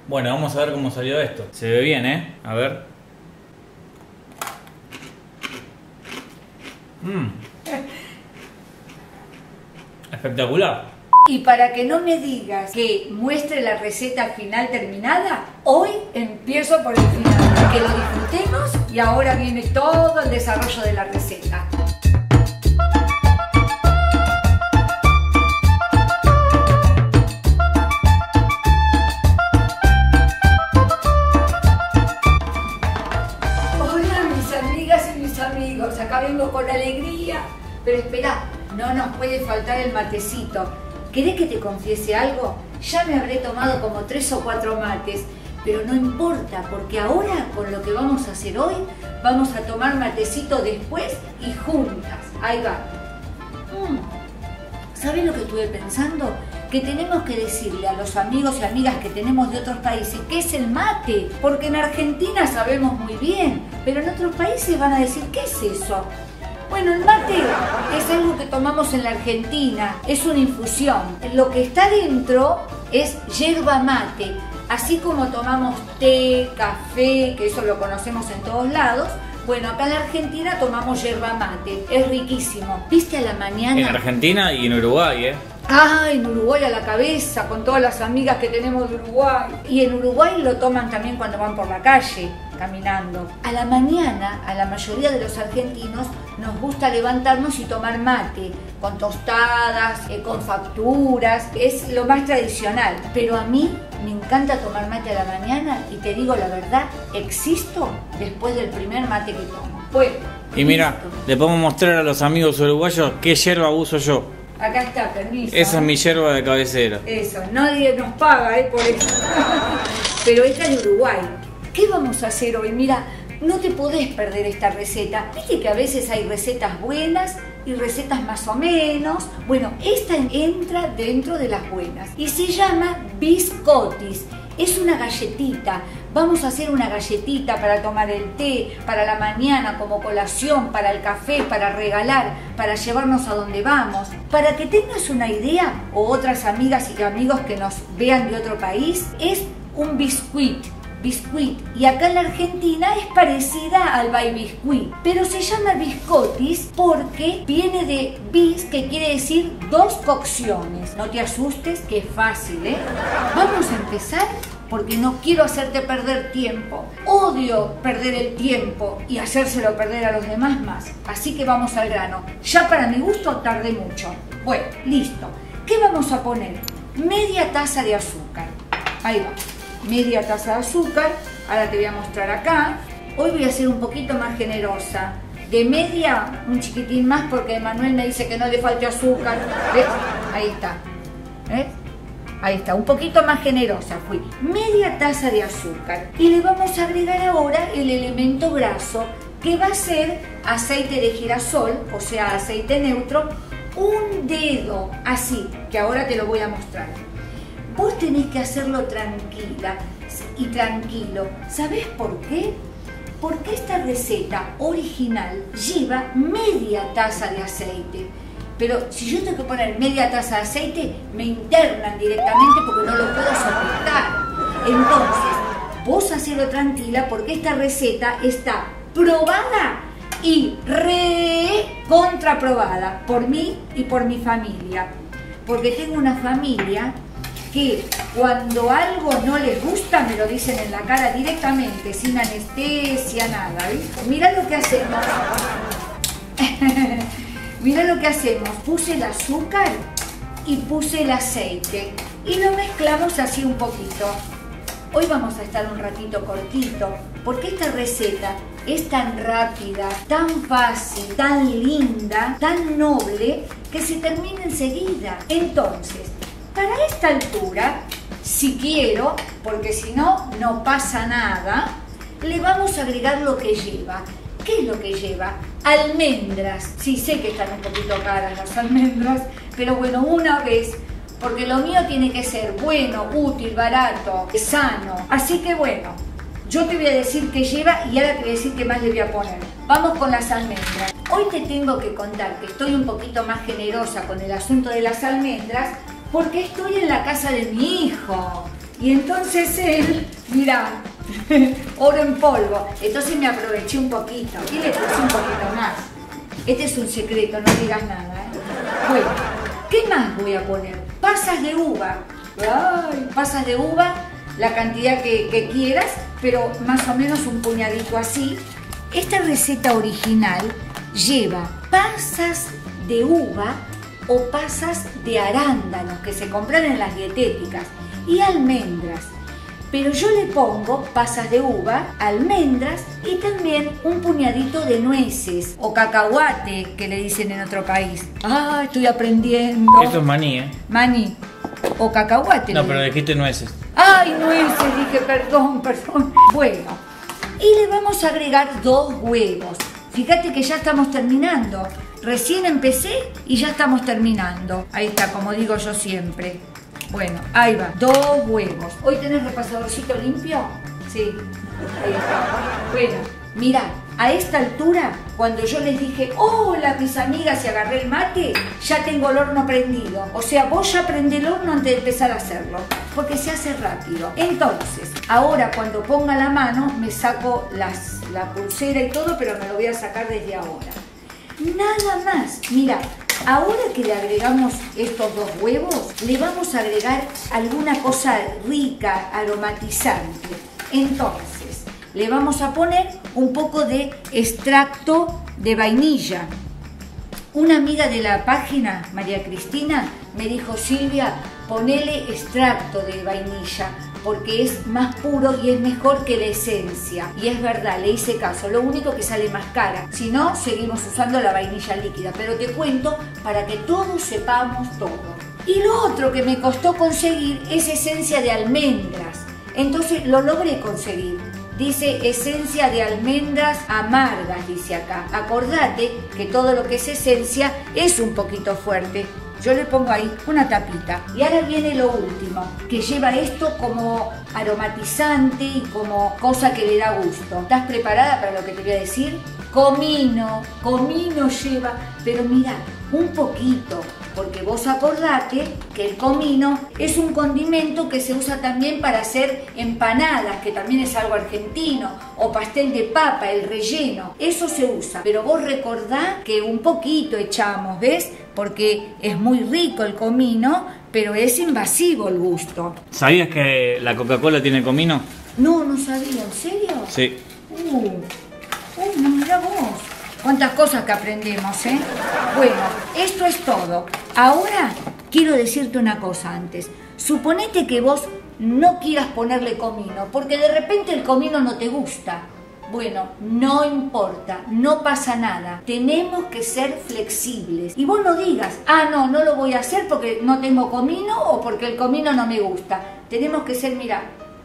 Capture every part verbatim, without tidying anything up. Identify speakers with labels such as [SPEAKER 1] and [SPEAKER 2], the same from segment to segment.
[SPEAKER 1] Bueno, vamos a ver cómo salió esto. Se ve bien, ¿eh? A ver. Mmm. Espectacular.
[SPEAKER 2] Y para que no me digas que muestre la receta final terminada, hoy empiezo por el final. Que lo disfrutemos y ahora viene todo el desarrollo de la receta. Hola mis amigas y mis amigos, acá vengo con alegría, pero espera, no nos puede faltar el matecito. ¿Querés que te confiese algo? Ya me habré tomado como tres o cuatro mates, pero no importa, porque ahora con lo que vamos a hacer hoy, vamos a tomar matecito después y juntas. Ahí va. Mm. ¿Sabes lo que estuve pensando? Que tenemos que decirle a los amigos y amigas que tenemos de otros países qué es el mate, porque en Argentina sabemos muy bien, pero en otros países van a decir ¿qué es eso? Bueno, el mate es algo que tomamos en la Argentina, es una infusión. Lo que está dentro es yerba mate, así como tomamos té, café, que eso lo conocemos en todos lados. Bueno, acá en la Argentina tomamos yerba mate, es riquísimo. ¿Viste a la mañana?
[SPEAKER 1] En Argentina y en Uruguay, ¿eh?
[SPEAKER 2] Ah, en Uruguay a la cabeza, con todas las amigas que tenemos de Uruguay. Y en Uruguay lo toman también cuando van por la calle, caminando. A la mañana, a la mayoría de los argentinos, nos gusta levantarnos y tomar mate, con tostadas, eh, con facturas, es lo más tradicional. Pero a mí me encanta tomar mate a la mañana y te digo la verdad, existo después del primer mate que tomo. Bueno,
[SPEAKER 1] y mira, le podemos mostrar a los amigos uruguayos qué yerba uso yo.
[SPEAKER 2] Acá está, permiso.
[SPEAKER 1] Esa es mi yerba de cabecera.
[SPEAKER 2] Eso, nadie nos paga, ¿eh? Por eso. Pero esta es de Uruguay. ¿Qué vamos a hacer hoy? Mira, no te podés perder esta receta. Viste que a veces hay recetas buenas y recetas más o menos. Bueno, esta entra dentro de las buenas y se llama biscottis. Es una galletita. Vamos a hacer una galletita para tomar el té, para la mañana como colación, para el café, para regalar, para llevarnos a donde vamos. Para que tengas una idea, o otras amigas y amigos que nos vean de otro país, es un biscuit. Biscuit, y acá en la Argentina es parecida al baby biscuit, pero se llama biscottis porque viene de bis, que quiere decir dos cocciones. No te asustes, que es fácil, ¿eh? Vamos a empezar porque no quiero hacerte perder tiempo. Odio perder el tiempo y hacérselo perder a los demás más. Así que vamos al grano. Ya para mi gusto tardé mucho. Bueno, listo. ¿Qué vamos a poner? Media taza de azúcar. Ahí va. Media taza de azúcar, ahora te voy a mostrar acá. Hoy voy a ser un poquito más generosa. De media, un chiquitín más porque Manuel me dice que no le falte azúcar. ¿Ves? Ahí está. ¿Ves? Ahí está, un poquito más generosa fui. Media taza de azúcar. Y le vamos a agregar ahora el elemento graso, que va a ser aceite de girasol, o sea, aceite neutro, un dedo, así, que ahora te lo voy a mostrar. Vos tenés que hacerlo tranquila y tranquilo. ¿Sabés por qué? Porque esta receta original lleva media taza de aceite. Pero si yo tengo que poner media taza de aceite, me internan directamente porque no lo puedo soportar. Entonces, vos hacelo tranquila porque esta receta está probada y re contraprobada por mí y por mi familia. Porque tengo una familia que cuando algo no les gusta me lo dicen en la cara directamente, sin anestesia, nada, ¿viste? Mirá lo que hacemos. Mirá lo que hacemos. Puse el azúcar y puse el aceite y lo mezclamos así un poquito. Hoy vamos a estar un ratito cortito porque esta receta es tan rápida, tan fácil, tan linda, tan noble que se termina enseguida. Entonces, para esta altura, si quiero, porque si no, no pasa nada, le vamos a agregar lo que lleva. ¿Qué es lo que lleva? Almendras. Sí, sé que están un poquito caras las almendras, pero bueno, una vez, porque lo mío tiene que ser bueno, útil, barato, sano. Así que bueno, yo te voy a decir qué lleva y ahora te voy a decir qué más le voy a poner. Vamos con las almendras. Hoy te tengo que contar que estoy un poquito más generosa con el asunto de las almendras porque estoy en la casa de mi hijo. Y entonces él, mirá, oro en polvo. Entonces me aproveché un poquito y le puse un poquito más. Este es un secreto, no digas nada, ¿eh? Bueno, ¿qué más voy a poner? Pasas de uva. Ay, pasas de uva, la cantidad que, que quieras, pero más o menos un puñadito así. Esta receta original lleva pasas de uva o pasas de arándanos que se compran en las dietéticas y almendras. Pero yo le pongo pasas de uva, almendras y también un puñadito de nueces o cacahuate, que le dicen en otro país. Ah, estoy aprendiendo.
[SPEAKER 1] Esto es maní, ¿eh?
[SPEAKER 2] Maní o cacahuate.
[SPEAKER 1] No, pero dijiste nueces.
[SPEAKER 2] Ay, nueces, dije, perdón, perdón. Bueno, y le vamos a agregar dos huevos. Fíjate que ya estamos terminando. Recién empecé y ya estamos terminando. Ahí está, como digo yo siempre. Bueno, ahí va, dos huevos. ¿Hoy tenés repasadorcito limpio? Sí, ahí está. Bueno, mira, a esta altura, cuando yo les dije, hola mis amigas, y agarré el mate, ya tengo el horno prendido. O sea, vos ya prendé el horno antes de empezar a hacerlo, porque se hace rápido. Entonces, ahora cuando ponga la mano, me saco las, la pulsera y todo, pero me lo voy a sacar desde ahora. Nada más, mira, ahora que le agregamos estos dos huevos, le vamos a agregar alguna cosa rica, aromatizante. Entonces, le vamos a poner un poco de extracto de vainilla. Una amiga de la página, María Cristina, me dijo, Silvia, ponele extracto de vainilla, porque es más puro y es mejor que la esencia. Y es verdad, le hice caso. Lo único que sale más cara. Si no, seguimos usando la vainilla líquida. Pero te cuento para que todos sepamos todo. Y lo otro que me costó conseguir es esencia de almendras. Entonces lo logré conseguir. Dice esencia de almendras amargas, dice acá. Acordate que todo lo que es esencia es un poquito fuerte. Yo le pongo ahí una tapita. Y ahora viene lo último, que lleva esto como aromatizante y como cosa que le da gusto. ¿Estás preparada para lo que te voy a decir? Comino, comino lleva, pero mira, un poquito, porque vos acordate que el comino es un condimento que se usa también para hacer empanadas, que también es algo argentino, o pastel de papa, el relleno, eso se usa. Pero vos recordá que un poquito echamos, ¿ves? Porque es muy rico el comino, pero es invasivo el gusto.
[SPEAKER 1] ¿Sabías que la Coca-Cola tiene comino?
[SPEAKER 2] No, no sabía, ¿en serio?
[SPEAKER 1] Sí.
[SPEAKER 2] Uh, uh, no, mirá vos. Cuántas cosas que aprendemos, ¿eh? Bueno, esto es todo. Ahora quiero decirte una cosa antes. Suponete que vos no quieras ponerle comino, porque de repente el comino no te gusta. Bueno, no importa, no pasa nada. Tenemos que ser flexibles. Y vos no digas, ah, no, no lo voy a hacer porque no tengo comino o porque el comino no me gusta. Tenemos que ser, mira,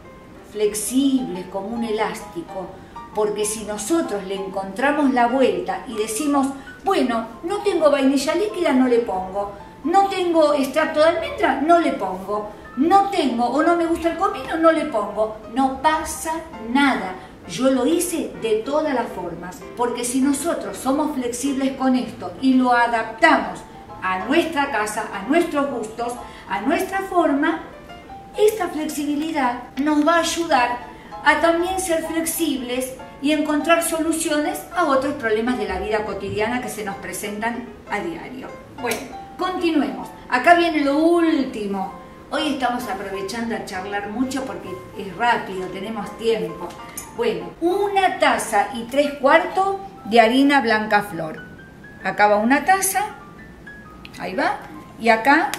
[SPEAKER 2] flexibles como un elástico. Porque si nosotros le encontramos la vuelta y decimos, bueno, no tengo vainilla líquida, no le pongo. No tengo extracto de almendra, no le pongo. No tengo o no me gusta el comino, no le pongo. No pasa nada. Yo lo hice de todas las formas. Porque si nosotros somos flexibles con esto y lo adaptamos a nuestra casa, a nuestros gustos, a nuestra forma, esta flexibilidad nos va a ayudar a también ser flexibles y encontrar soluciones a otros problemas de la vida cotidiana que se nos presentan a diario. Bueno, continuemos. Acá viene lo último. Hoy estamos aprovechando a charlar mucho porque es rápido, tenemos tiempo. Bueno, una taza y tres cuartos de harina blanca flor. Acá va una taza, ahí va, y acá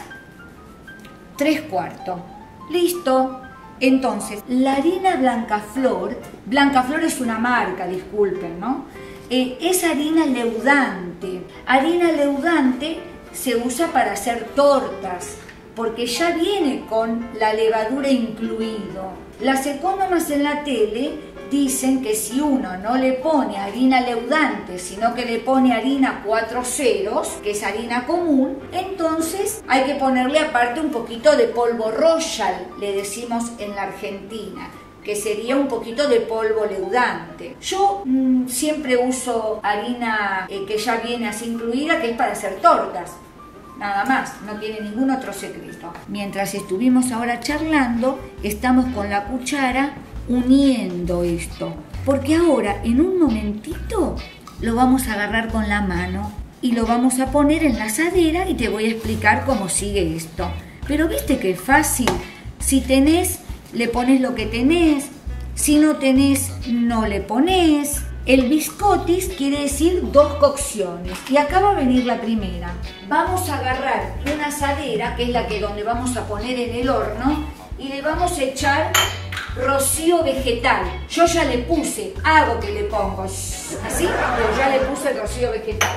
[SPEAKER 2] tres cuartos. Listo. Entonces, la harina Blancaflor, Blancaflor es una marca, disculpen, ¿no? Eh, es harina leudante. Harina leudante se usa para hacer tortas, porque ya viene con la levadura incluido. Las economas en la tele dicen que si uno no le pone harina leudante, sino que le pone harina cuatro ceros, que es harina común, entonces hay que ponerle aparte un poquito de polvo royal, le decimos en la Argentina, que sería un poquito de polvo leudante. Yo mmm, siempre uso harina eh, que ya viene así incluida, que es para hacer tortas. nada más, no tiene ningún otro secreto. Mientras estuvimos ahora charlando, estamos con la cuchara uniendo esto, porque ahora en un momentito lo vamos a agarrar con la mano y lo vamos a poner en la asadera y te voy a explicar cómo sigue esto. Pero viste que es fácil, si tenés, le pones lo que tenés, si no tenés, no le pones. El biscottis quiere decir dos cocciones y acá va a venir la primera. Vamos a agarrar una asadera, que es la que donde vamos a poner en el horno, y le vamos a echar rocío vegetal. Yo ya le puse, hago que le pongo así, pero ya le puse el rocío vegetal.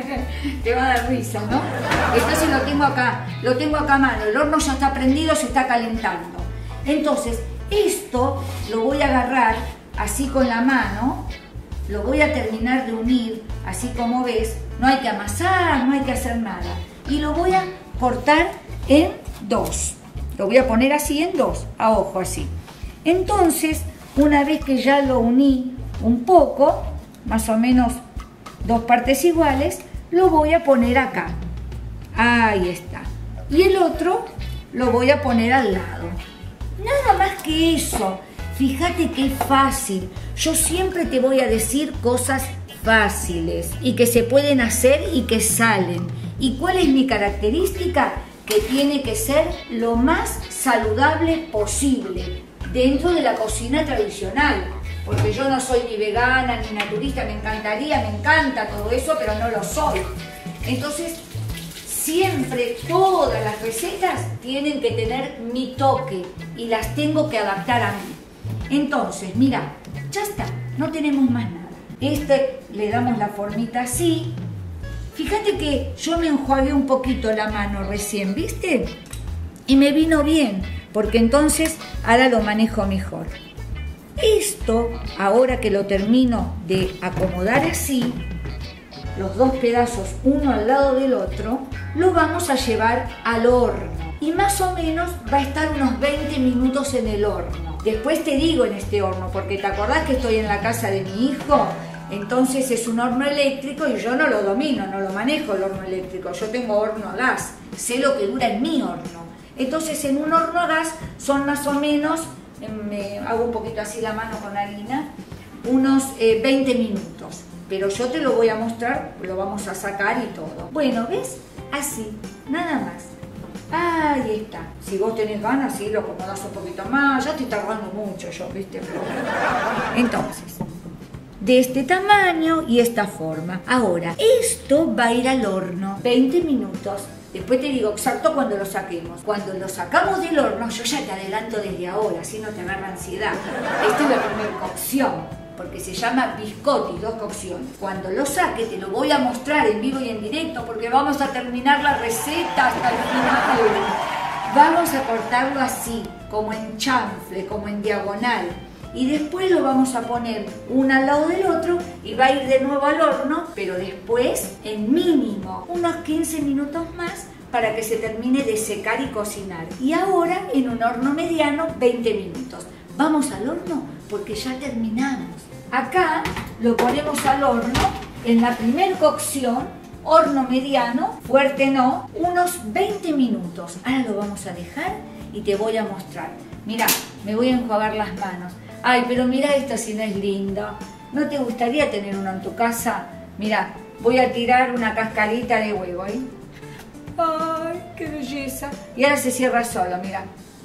[SPEAKER 2] Te va a dar risa, ¿no? Entonces lo tengo acá, lo tengo acá a mano, el horno ya está prendido, se está calentando. Entonces, esto lo voy a agarrar así con la mano, lo voy a terminar de unir, así como ves, no hay que amasar, no hay que hacer nada. Y lo voy a cortar en dos. Lo voy a poner así en dos, a ojo así. Entonces, una vez que ya lo uní un poco, más o menos dos partes iguales, lo voy a poner acá. Ahí está. Y el otro lo voy a poner al lado. Nada más que eso. Fíjate qué fácil. Yo siempre te voy a decir cosas fáciles y que se pueden hacer y que salen. ¿Y cuál es mi característica? Que tiene que ser lo más saludable posible dentro de la cocina tradicional. Porque yo no soy ni vegana ni naturista, me encantaría, me encanta todo eso, pero no lo soy. Entonces, siempre todas las recetas tienen que tener mi toque y las tengo que adaptar a mí. Entonces, mira, ya está, no tenemos más nada. Este le damos la formita así. Fíjate que yo me enjuagué un poquito la mano recién, ¿viste? Y me vino bien, porque entonces ahora lo manejo mejor. Esto, ahora que lo termino de acomodar así, los dos pedazos uno al lado del otro, lo vamos a llevar al horno. Y más o menos va a estar unos veinte minutos en el horno. Después te digo en este horno, porque te acordás que estoy en la casa de mi hijo, entonces es un horno eléctrico y yo no lo domino, no lo manejo el horno eléctrico, yo tengo horno a gas, sé lo que dura en mi horno. Entonces en un horno a gas son más o menos, me hago un poquito así la mano con harina, unos eh, veinte minutos. Pero yo te lo voy a mostrar, lo vamos a sacar y todo. Bueno, ¿ves? Así, nada más. Ahí está. Si vos tenés ganas, sí, lo acomodás un poquito más. Ya estoy tardando mucho yo, ¿viste? Entonces, de este tamaño y esta forma. Ahora, esto va a ir al horno veinte minutos. Después te digo exacto cuando lo saquemos. Cuando lo sacamos del horno, yo ya te adelanto desde ahora, así no te agarra ansiedad. Esta es la primera cocción, porque se llama biscotti, dos cocciones. Cuando lo saque te lo voy a mostrar en vivo y en directo, porque vamos a terminar la receta hasta el final. Vamos a cortarlo así, como en chanfle, como en diagonal. Y después lo vamos a poner uno al lado del otro y va a ir de nuevo al horno, pero después en mínimo unos quince minutos más para que se termine de secar y cocinar. Y ahora en un horno mediano veinte minutos. Vamos al horno porque ya terminamos. Acá lo ponemos al horno en la primer cocción, horno mediano, fuerte no, unos veinte minutos. Ahora lo vamos a dejar y te voy a mostrar. Mirá, me voy a enjuagar las manos. Ay, pero mira esta si no es linda. ¿No te gustaría tener uno en tu casa? Mirá, voy a tirar una cascarita de huevo, ¿eh? Ay, qué belleza. Y ahora se cierra solo, mirá.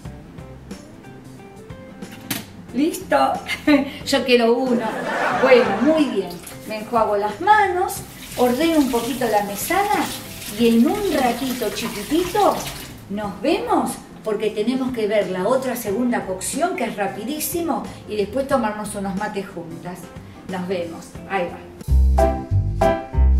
[SPEAKER 2] ¿Listo? Yo quiero uno. Bueno, muy bien. Me enjuago las manos, ordeno un poquito la mesada y en un ratito chiquitito nos vemos porque tenemos que ver la otra segunda cocción que es rapidísimo y después tomarnos unos mates juntas. Nos vemos. Ahí va.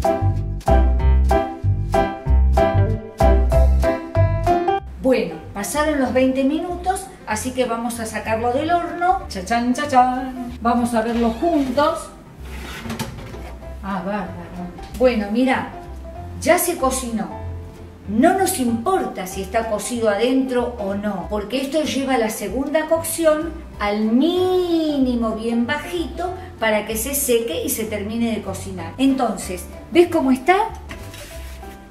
[SPEAKER 2] Bueno, pasaron los veinte minutos, así que vamos a sacarlo del horno. Chachán, chachán. Vamos a verlo juntos. Ah, bárbaro. Bueno, mira, ya se cocinó. No nos importa si está cocido adentro o no, porque esto lleva la segunda cocción al mínimo bien bajito para que se seque y se termine de cocinar. Entonces, ¿ves cómo está?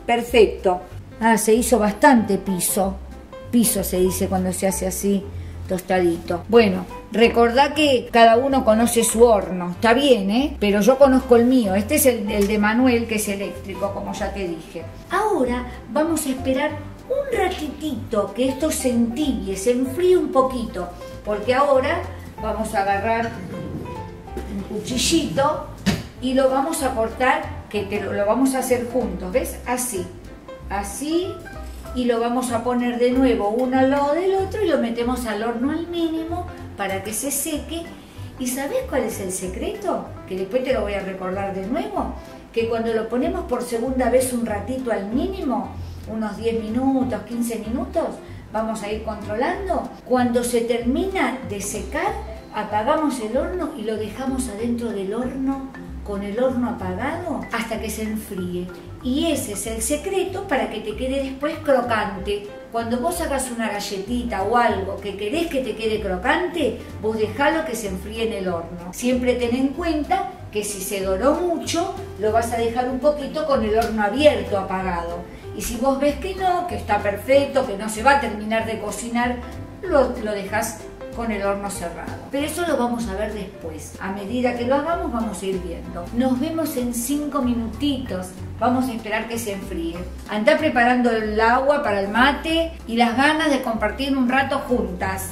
[SPEAKER 2] Perfecto. Ah, se hizo bastante piso. Piso se dice cuando se hace así, tostadito. Bueno, recordá que cada uno conoce su horno. Está bien, ¿eh? Pero yo conozco el mío. Este es el, el de Manuel, que es eléctrico, como ya te dije. Ahora vamos a esperar un ratitito que esto se entibie, se enfríe un poquito. Porque ahora vamos a agarrar un cuchillito y lo vamos a cortar, que te lo, lo vamos a hacer juntos, ¿ves? Así, así, y lo vamos a poner de nuevo uno al lado del otro y lo metemos al horno al mínimo para que se seque. ¿Y sabés cuál es el secreto? Que después te lo voy a recordar de nuevo, que cuando lo ponemos por segunda vez un ratito al mínimo, unos diez minutos, quince minutos, vamos a ir controlando. Cuando se termina de secar, apagamos el horno y lo dejamos adentro del horno con el horno apagado hasta que se enfríe. Y ese es el secreto para que te quede después crocante. Cuando vos hagas una galletita o algo que querés que te quede crocante, vos dejalo que se enfríe en el horno. Siempre ten en cuenta que si se doró mucho, lo vas a dejar un poquito con el horno abierto, apagado. Y si vos ves que no, que está perfecto, que no se va a terminar de cocinar, lo, lo dejas con el horno cerrado. Pero eso lo vamos a ver después. A medida que lo hagamos vamos a ir viendo. Nos vemos en cinco minutitos. Vamos a esperar que se enfríe. Andá preparando el agua para el mate y las ganas de compartir un rato juntas.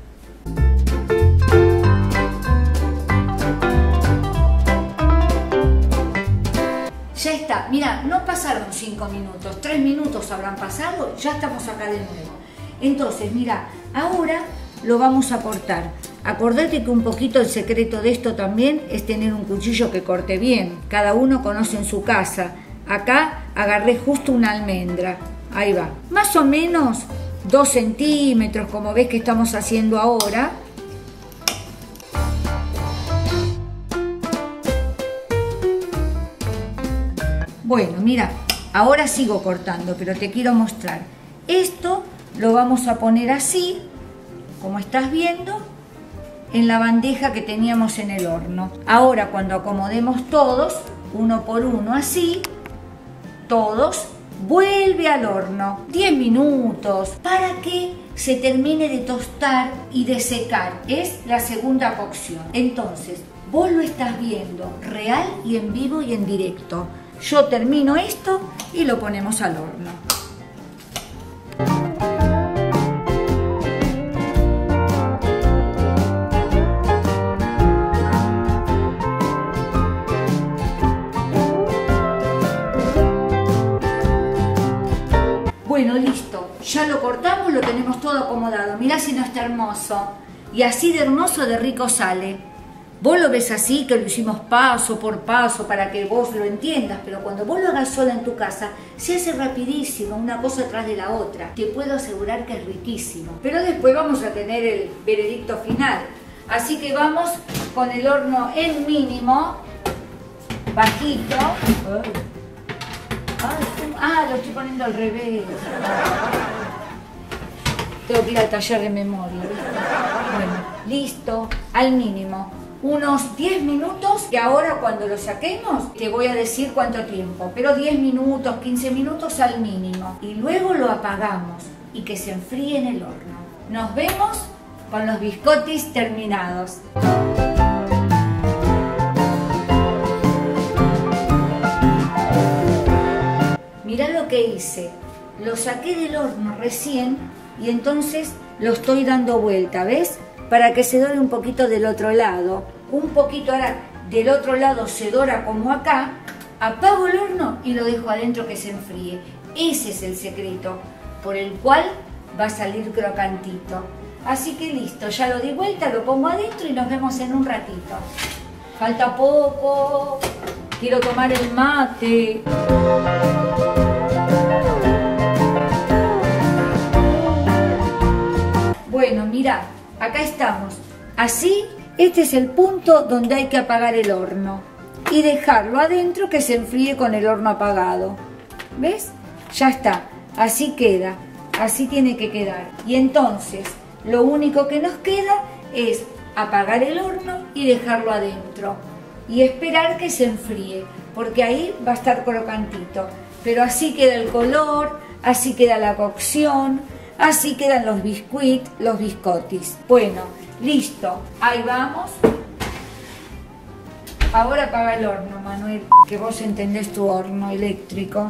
[SPEAKER 2] Ya está. Mira, no pasaron cinco minutos. tres minutos habrán pasado. Ya estamos acá de nuevo. Entonces, mira, ahora lo vamos a cortar. Acordate que un poquito el secreto de esto también es tener un cuchillo que corte bien. Cada uno conoce en su casa. Acá agarré justo una almendra. Ahí va. Más o menos dos centímetros, como ves que estamos haciendo ahora. Bueno, mira, ahora sigo cortando, pero te quiero mostrar. Esto lo vamos a poner así, como estás viendo, en la bandeja que teníamos en el horno. Ahora cuando acomodemos todos, uno por uno así, todos, vuelve al horno diez minutos para que se termine de tostar y de secar. Es la segunda cocción. Entonces, vos lo estás viendo real y en vivo y en directo. Yo termino esto y lo ponemos al horno. Bueno, listo, ya lo cortamos, lo tenemos todo acomodado. Mirá si no está hermoso. Y así de hermoso, de rico sale. Vos lo ves así, que lo hicimos paso por paso para que vos lo entiendas, pero cuando vos lo hagas sola en tu casa, se hace rapidísimo, una cosa tras de la otra. Te puedo asegurar que es riquísimo. Pero después vamos a tener el veredicto final. Así que vamos con el horno en mínimo, bajito. Ah, lo estoy poniendo al revés. Tengo que ir al taller de memoria. Bueno, listo, al mínimo. Unos diez minutos, que ahora cuando lo saquemos te voy a decir cuánto tiempo. Pero diez minutos, quince minutos al mínimo. Y luego lo apagamos y que se enfríe en el horno. Nos vemos con los biscottis terminados. Mirá lo que hice, lo saqué del horno recién y entonces lo estoy dando vuelta, ¿ves? Para que se dore un poquito del otro lado. Un poquito ahora del otro lado se dora como acá. Apago el horno y lo dejo adentro que se enfríe. Ese es el secreto por el cual va a salir crocantito. Así que listo, ya lo di vuelta, lo pongo adentro y nos vemos en un ratito. Falta poco, quiero tomar el mate. Bueno, mira, acá estamos. Así, este es el punto donde hay que apagar el horno y dejarlo adentro que se enfríe con el horno apagado. ¿Ves? Ya está. Así queda. Así tiene que quedar. Y entonces, lo único que nos queda es apagar el horno y dejarlo adentro. Y esperar que se enfríe, porque ahí va a estar crocantito. pero así queda el color, así queda la cocción, así quedan los biscuits, los biscottis. Bueno, listo, ahí vamos. Ahora apaga el horno, Manuel, que vos entendés tu horno eléctrico.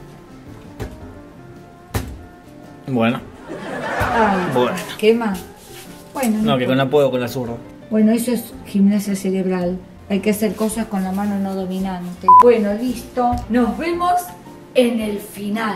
[SPEAKER 1] Bueno.
[SPEAKER 2] Ay,
[SPEAKER 1] Bueno.
[SPEAKER 2] ¿qué más? Bueno,
[SPEAKER 1] No, que no puedo con la zurda.
[SPEAKER 2] Bueno, eso es gimnasia cerebral. Hay que hacer cosas con la mano no dominante. Bueno, listo. Nos vemos en el final.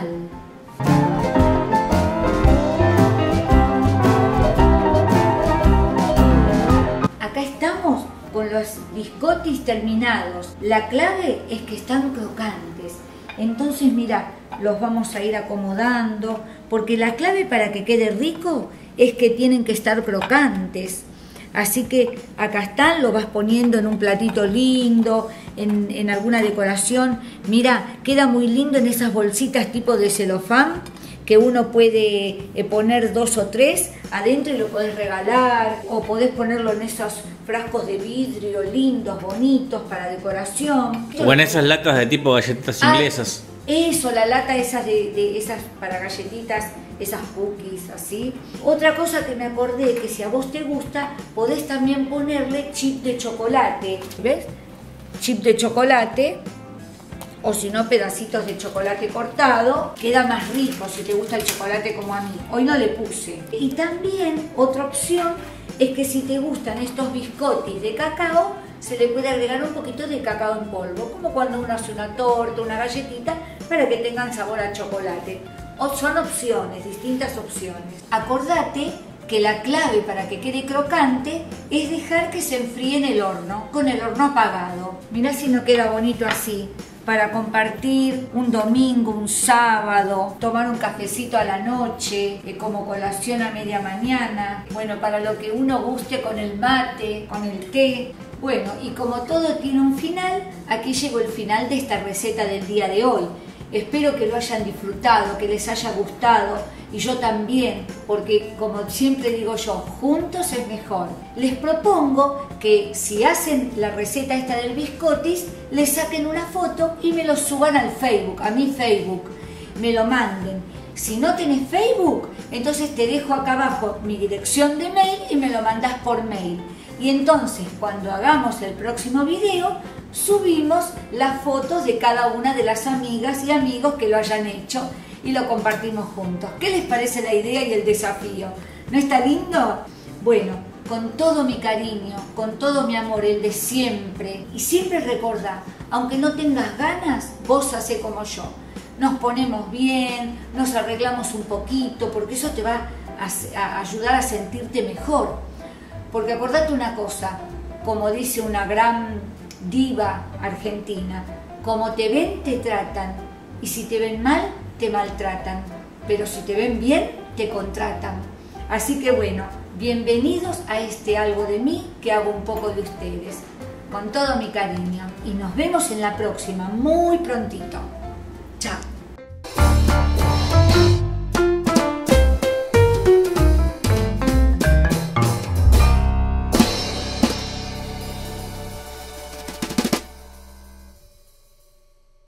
[SPEAKER 2] Acá estamos con los biscottis terminados. La clave es que están crocantes. Entonces, mira, los vamos a ir acomodando, porque la clave para que quede rico es que tienen que estar crocantes. Así que acá están, lo vas poniendo en un platito lindo, en, en alguna decoración. Mira, queda muy lindo en esas bolsitas tipo de celofán, que uno puede eh, poner dos o tres adentro y lo podés regalar, o podés ponerlo en esos frascos de vidrio lindos, bonitos, para decoración.
[SPEAKER 1] O en esas latas de tipo galletitas
[SPEAKER 2] Ah,
[SPEAKER 1] inglesas.
[SPEAKER 2] Eso, la lata esas de, de esas para galletitas, esas cookies, así. Otra cosa que me acordé, que si a vos te gusta, podés también ponerle chip de chocolate. ¿Ves? Chip de chocolate, o si no, pedacitos de chocolate cortado. Queda más rico si te gusta el chocolate como a mí. Hoy no le puse. Y también otra opción es que si te gustan estos biscottis de cacao, se le puede agregar un poquito de cacao en polvo, como cuando uno hace una torta, una galletita, para que tengan sabor a chocolate. O son opciones, distintas opciones. Acordate que la clave para que quede crocante es dejar que se enfríe en el horno, con el horno apagado. Mirá si no queda bonito así, para compartir un domingo, un sábado, tomar un cafecito a la noche, eh, como colación a media mañana, bueno, para lo que uno guste, con el mate, con el té. Bueno, y como todo tiene un final, aquí llegó el final de esta receta del día de hoy. Espero que lo hayan disfrutado, que les haya gustado, y yo también, porque como siempre digo yo, juntos es mejor. Les propongo que si hacen la receta esta del biscottis, les saquen una foto y me lo suban al Facebook, a mi Facebook, me lo manden. Si no tenés Facebook, entonces te dejo acá abajo mi dirección de mail y me lo mandás por mail. Y entonces, cuando hagamos el próximo video, subimos las fotos de cada una de las amigas y amigos que lo hayan hecho y lo compartimos juntos. ¿Qué les parece la idea y el desafío? ¿No está lindo? Bueno, con todo mi cariño, con todo mi amor, el de siempre. Y siempre recordá, aunque no tengas ganas, vos hacé como yo. Nos ponemos bien, nos arreglamos un poquito, porque eso te va a, a ayudar a sentirte mejor. Porque acordate una cosa, como dice una gran diva argentina, como te ven, te tratan, y si te ven mal, te maltratan, pero si te ven bien, te contratan. Así que bueno, bienvenidos a este Algo de Mí, que hago un poco de ustedes, con todo mi cariño, y nos vemos en la próxima, muy prontito. Chao.